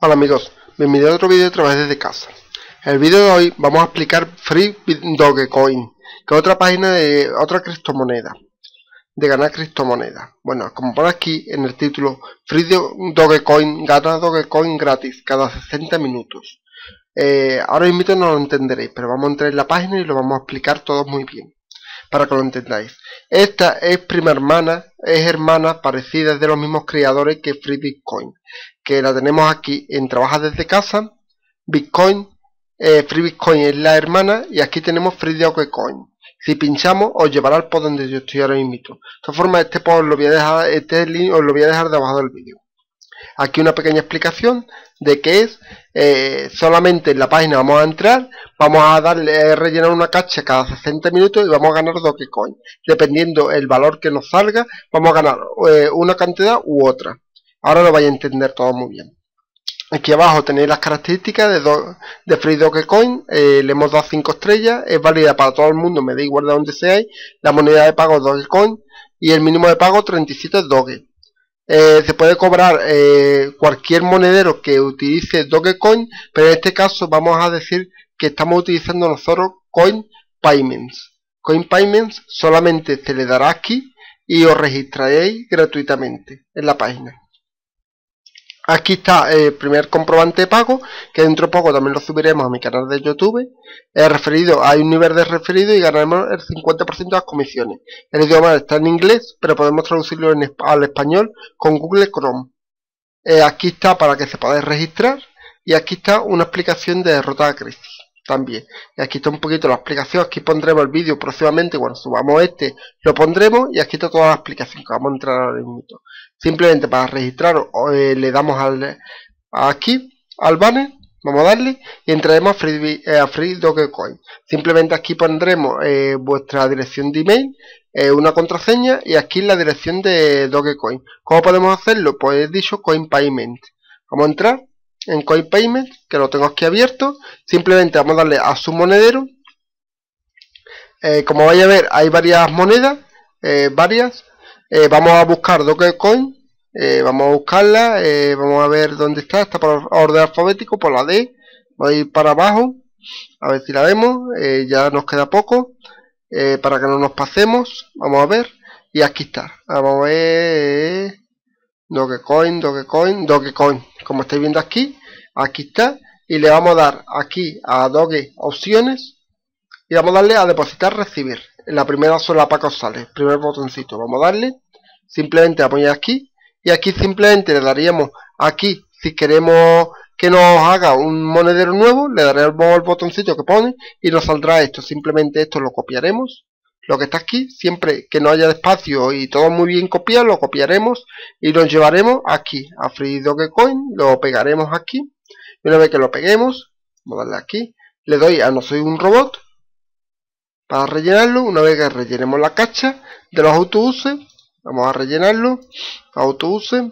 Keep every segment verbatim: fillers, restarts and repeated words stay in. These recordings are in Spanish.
Hola amigos, bienvenidos a otro vídeo otra vez desde casa. En el vídeo de hoy vamos a explicar Free Dogecoin, que es otra página de otra criptomoneda, de ganar criptomonedas. Bueno, como por aquí en el título, Free Dogecoin, gana Dogecoin gratis cada sesenta minutos. Eh, ahora mismo no lo entenderéis, pero vamos a entrar en la página y lo vamos a explicar todo muy bien, para que lo entendáis. Esta es prima hermana, es hermana parecida de los mismos creadores que Free Bitcoin, que la tenemos aquí en Trabaja desde casa. Bitcoin, eh, Free Bitcoin es la hermana y aquí tenemos Free Dogecoin. Si pinchamos os llevará al post donde yo estoy ahora mismo. De todas formas, este post lo voy a dejar, este link os lo voy a dejar debajo del vídeo. Aquí una pequeña explicación de qué es. Eh, solamente en la página vamos a entrar, vamos a darle a rellenar una cacha cada sesenta minutos y vamos a ganar Dogecoin. Dependiendo el valor que nos salga, vamos a ganar eh, una cantidad u otra. Ahora lo vais a entender todo muy bien. Aquí abajo tenéis las características de, do, de Free Dogecoin. Eh, le hemos dado cinco estrellas, es válida para todo el mundo, me da igual de donde seáis. La moneda de pago es Dogecoin y el mínimo de pago treinta y siete Doge. Eh, se puede cobrar eh, cualquier monedero que utilice Dogecoin, pero en este caso vamos a decir que estamos utilizando nosotros Coin Payments. Coin Payments solamente se le dará aquí y os registraréis gratuitamente en la página. Aquí está el primer comprobante de pago, que dentro de poco también lo subiremos a mi canal de YouTube. El referido, hay un nivel de referido y ganaremos el cincuenta por ciento de las comisiones. El idioma está en inglés, pero podemos traducirlo en, al español con Google Chrome. Eh, aquí está para que se podáis registrar y aquí está una explicación de derrota a crisis también. Y aquí está un poquito la explicación. Aquí pondremos el vídeo próximamente cuando subamos este, lo pondremos y aquí está toda la explicación que vamos a entrar ahora mismo. Simplemente para registrar eh, le damos al, aquí al banner, vamos a darle y entraremos a Free, eh, a Free Dogecoin. Simplemente aquí pondremos eh, vuestra dirección de email, eh, una contraseña y aquí la dirección de Dogecoin. ¿Cómo podemos hacerlo? Pues he dicho Coin Payment. Vamos a entrar en Coin Payment, que lo tengo aquí abierto. Simplemente vamos a darle a su monedero. Eh, como vais a ver, hay varias monedas, eh, varias. Eh, vamos a buscar Dogecoin, eh, vamos a buscarla, eh, vamos a ver dónde está, está por orden alfabético, por la D, voy a ir para abajo, a ver si la vemos, eh, ya nos queda poco, eh, para que no nos pasemos, vamos a ver, y aquí está, vamos a ver, Dogecoin, Dogecoin, Dogecoin, como estáis viendo aquí, aquí está, y le vamos a dar aquí a Doge opciones, y vamos a darle a depositar, recibir. En la primera solapa que os sale, primer botoncito, vamos a darle, simplemente apoyar aquí, y aquí simplemente le daríamos aquí, si queremos que nos haga un monedero nuevo, le daremos el botoncito que pone, y nos saldrá esto, simplemente esto lo copiaremos, lo que está aquí, siempre que no haya espacio y todo muy bien copiado, lo copiaremos, y lo llevaremos aquí, a Free Dogecoin, lo pegaremos aquí, y una vez que lo peguemos, vamos a darle aquí, le doy a no soy un robot, para rellenarlo. Una vez que rellenemos la cacha de los autobuses, vamos a rellenarlo, autobuses,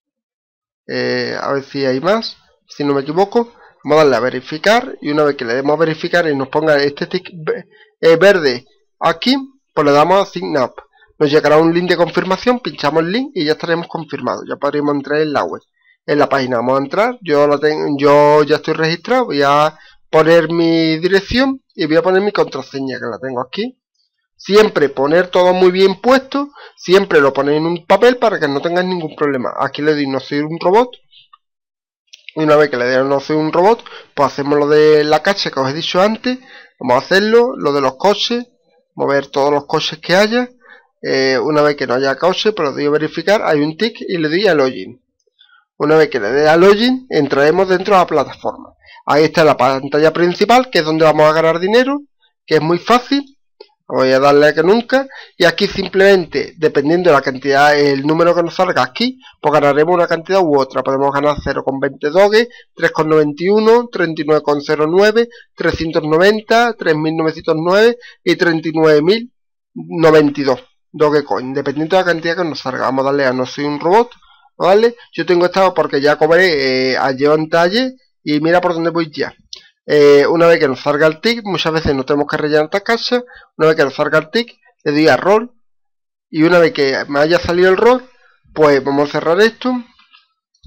eh, a ver si hay más, si no me equivoco, vamos a darle a verificar y una vez que le demos a verificar y nos ponga este tick eh, verde aquí, pues le damos a sign up, nos llegará un link de confirmación, pinchamos el link y ya estaremos confirmados, ya podremos entrar en la web, en la página. Vamos a entrar, yo, la tengo, yo ya estoy registrado, voy a poner mi dirección y voy a poner mi contraseña que la tengo aquí. Siempre poner todo muy bien puesto, siempre lo ponéis en un papel para que no tengáis ningún problema. Aquí le doy no soy un robot y una vez que le doy no soy un robot, pues hacemos lo de la cacha que os he dicho antes. Vamos a hacerlo, lo de los coches, mover todos los coches que haya. Eh, una vez que no haya coche, pues lo doy a verificar, hay un tick y le doy a login. Una vez que le dé a login, entraremos dentro de la plataforma. Ahí está la pantalla principal, que es donde vamos a ganar dinero, que es muy fácil. Voy a darle a que nunca. Y aquí simplemente, dependiendo de la cantidad, el número que nos salga aquí, pues ganaremos una cantidad u otra. Podemos ganar cero coma veinte Doge, tres coma noventa y uno, treinta y nueve coma cero nueve, trescientos noventa, tres mil novecientos nueve y treinta y nueve mil noventa y dos Dogecoin. Dependiendo de la cantidad que nos salga. Vamos a darle a no soy un robot. ¿Vale? Yo tengo estado porque ya cobré eh, ayer en talle. Y mira por dónde voy ya. Eh, una vez que nos salga el tick, muchas veces no tenemos que rellenar esta cacha. Una vez que nos salga el tick, le doy a roll. Y una vez que me haya salido el roll, pues vamos a cerrar esto.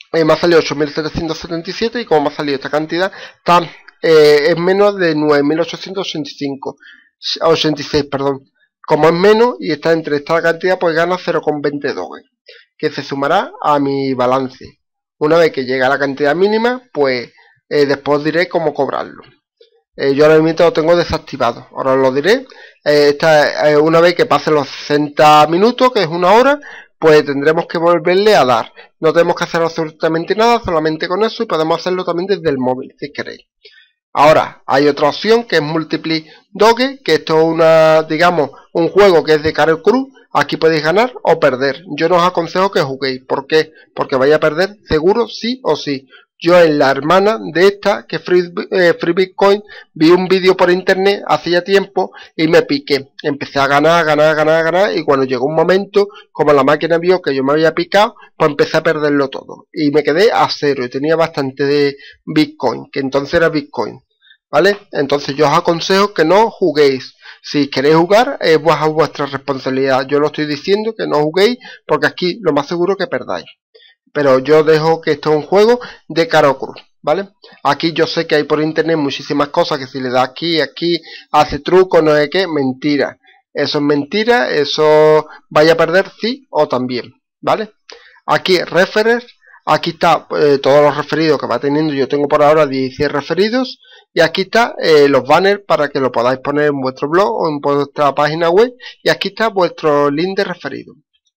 eh, me ha salido ocho mil setecientos setenta y siete y como me ha salido esta cantidad, está, eh, es menos de nueve mil ochocientos ochenta y cinco, ochenta y seis, perdón. Como es menos y está entre esta cantidad, pues gana cero coma veinte Doge, que se sumará a mi balance. Una vez que llegue a la cantidad mínima, pues eh, después diré cómo cobrarlo. Eh, yo ahora mismo lo tengo desactivado, ahora os lo diré. Eh, esta, eh, una vez que pasen los sesenta minutos, que es una hora, pues tendremos que volverle a dar. No tenemos que hacer absolutamente nada, solamente con eso, y podemos hacerlo también desde el móvil, si queréis. Ahora, hay otra opción que es Multiply Doge, que esto es una, digamos, un juego que es de Karel Cruz. Aquí podéis ganar o perder. Yo no os aconsejo que juguéis. ¿Por qué? Porque vais a perder seguro sí o sí. Yo en la hermana de esta, que Free, eh, Free Bitcoin, vi un vídeo por internet hacía tiempo y me piqué. Empecé a ganar, ganar, ganar, ganar y cuando llegó un momento, como la máquina vio que yo me había picado, pues empecé a perderlo todo. Y me quedé a cero y tenía bastante de Bitcoin, que entonces era Bitcoin. ¿Vale? Entonces yo os aconsejo que no juguéis. Si queréis jugar, es bajo vuestra responsabilidad. Yo lo estoy diciendo que no juguéis porque aquí lo más seguro es que perdáis. Pero yo dejo que esto es un juego de Karel Cruz, ¿vale? Aquí yo sé que hay por internet muchísimas cosas que si le da aquí, aquí, hace truco, no sé qué, mentira. Eso es mentira, eso vaya a perder sí o también, ¿vale? Aquí referers, aquí está eh, todos los referidos que va teniendo. Yo tengo por ahora dieciséis referidos. Y aquí está eh, los banners para que lo podáis poner en vuestro blog o en vuestra página web. Y aquí está vuestro link de referido.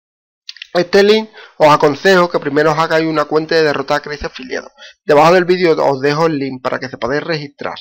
Este link os aconsejo que primero os hagáis una cuenta de Derrotar a Crazy afiliado. Debajo del vídeo os dejo el link para que se podáis registrar.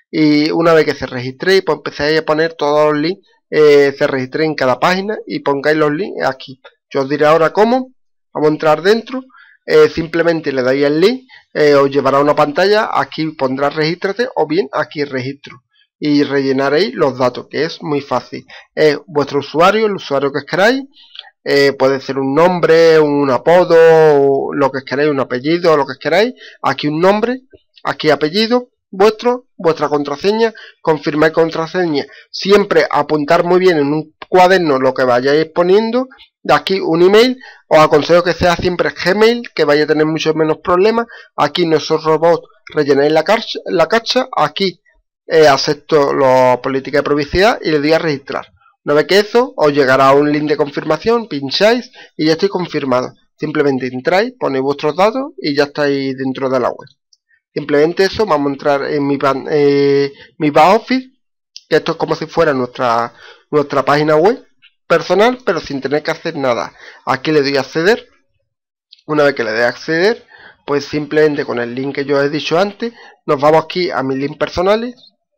Y una vez que se registréis, pues empecéis a poner todos los links. Eh, se registréis en cada página y pongáis los links aquí. Yo os diré ahora cómo. Vamos a entrar dentro. Eh, simplemente le dais el link, eh, os llevará a una pantalla, aquí pondrá regístrate o bien aquí registro y rellenaréis los datos, que es muy fácil. Es vuestro usuario, el usuario que queráis, eh, puede ser un nombre, un apodo, lo que queráis, un apellido, lo que queráis. Aquí un nombre, aquí apellido vuestro, vuestra contraseña, confirmar contraseña, siempre apuntar muy bien en un cuaderno lo que vayáis poniendo. De aquí un email, os aconsejo que sea siempre Gmail, que vaya a tener muchos menos problemas. Aquí nuestro robot rellenáis la cacha, la cacha. Aquí eh, acepto la política de privacidad y le doy a registrar. Una vez que eso, os llegará un link de confirmación, pincháis y ya estoy confirmado. Simplemente entráis, ponéis vuestros datos y ya estáis dentro de la web. Simplemente eso, vamos a entrar en mi, eh, mi back office, que esto es como si fuera nuestra, nuestra página web personal, pero sin tener que hacer nada. Aquí le doy a acceder. Una vez que le dé a acceder, pues simplemente con el link que yo he dicho antes, nos vamos aquí a mis links personales.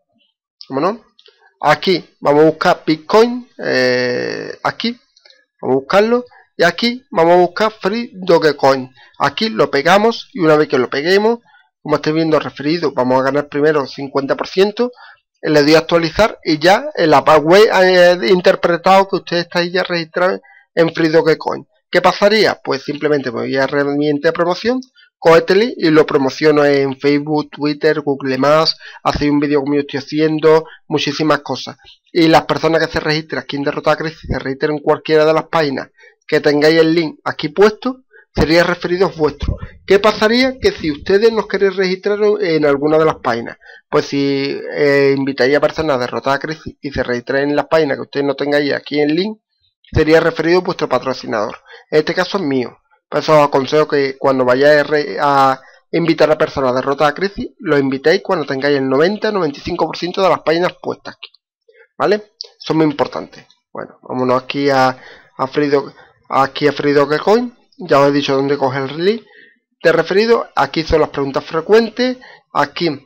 ¿Cómo no? Aquí vamos a buscar Bitcoin, eh, aquí vamos a buscarlo y aquí vamos a buscar Free Dogecoin. Aquí lo pegamos y una vez que lo peguemos, como estáis viendo referido, vamos a ganar primero cincuenta por ciento. Le doy a actualizar y ya en la web ha interpretado que ustedes estáis ya registrados en Free Dogecoin. ¿Qué pasaría? Pues simplemente me voy a herramienta de promoción, cojo este link y lo promociono en Facebook, Twitter, Google más, hacéis un vídeo como yo estoy haciendo, muchísimas cosas. Y las personas que se registren aquí en Derrotar a Crazy, se registren en cualquiera de las páginas que tengáis el link aquí puesto, sería referidos vuestros. ¿Qué pasaría? Que si ustedes nos queréis registrar en alguna de las páginas, pues si eh, invitáis a personas a Derrotar a Crazy y se registran en las páginas que ustedes no tengáis aquí en link, sería referido vuestro patrocinador. En este caso es mío. Por eso os aconsejo que cuando vayáis a invitar a personas a Derrotar a Crazy, lo invitéis cuando tengáis el noventa noventa y cinco por ciento de las páginas puestas aquí. ¿Vale? Eso es muy importante. Bueno, vámonos aquí a, a Free Dog, aquí a Free Dogecoin. Ya os he dicho dónde coger el link de referido. Aquí son las preguntas frecuentes. Aquí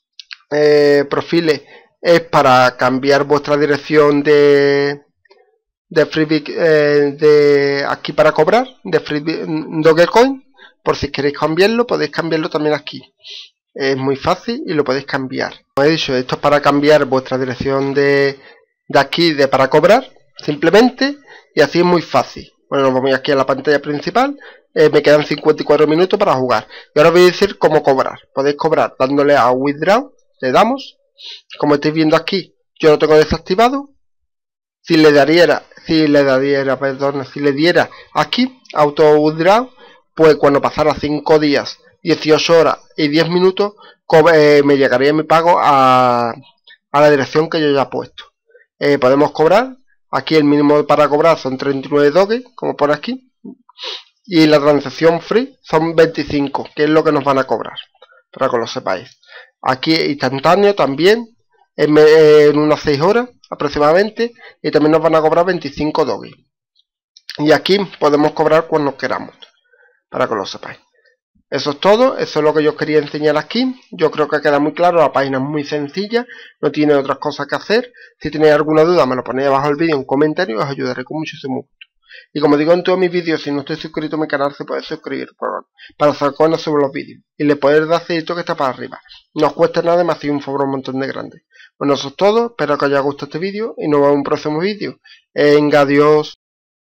eh, perfiles es para cambiar vuestra dirección de de Free eh, de aquí para cobrar de Free Dogecoin. Por si queréis cambiarlo, podéis cambiarlo también aquí. Es muy fácil y lo podéis cambiar. Como he dicho, esto es para cambiar vuestra dirección de, de aquí de para cobrar, simplemente, y así es muy fácil. Bueno, nos vamos aquí a la pantalla principal. Eh, me quedan cincuenta y cuatro minutos para jugar. Y ahora os voy a decir cómo cobrar. Podéis cobrar dándole a Withdraw. Le damos. Como estáis viendo aquí, yo lo tengo desactivado. Si le daría, si le daría, perdón, si le diera aquí, Auto Withdraw, pues cuando pasara cinco días, dieciocho horas y diez minutos, eh, me llegaría mi pago a, a la dirección que yo ya he puesto. Eh, podemos cobrar, aquí el mínimo para cobrar son treinta y nueve Doge, como pone aquí, y la transacción free son veinticinco, que es lo que nos van a cobrar, para que lo sepáis. Aquí instantáneo también, en, en unas seis horas aproximadamente, y también nos van a cobrar veinticinco Doge. Y aquí podemos cobrar cuando queramos, para que lo sepáis. Eso es todo, eso es lo que yo os quería enseñar aquí. Yo creo que queda muy claro, la página es muy sencilla, no tiene otras cosas que hacer. Si tenéis alguna duda me lo ponéis abajo del vídeo en un comentario y os ayudaré con muchísimo gusto. Y como digo en todos mis vídeos, si no estáis suscrito a mi canal se puede suscribir para saber cuando subo los vídeos. Y le podéis dar seguito que está para arriba. No os cuesta nada, me hacéis un favor un montón de grande. Bueno, eso es todo, espero que os haya gustado este vídeo y nos vemos en un próximo vídeo. Venga, adiós.